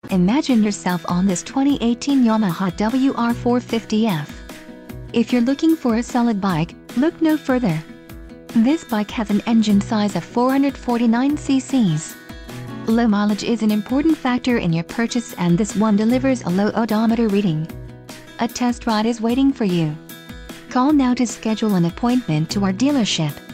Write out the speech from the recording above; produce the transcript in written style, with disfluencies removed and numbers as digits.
Imagine yourself on this 2018 Yamaha WR450F. If you're looking for a solid bike, look no further. This bike has an engine size of 449 cc's. Low mileage is an important factor in your purchase, and this one delivers a low odometer reading. A test ride is waiting for you. Call now to schedule an appointment to our dealership.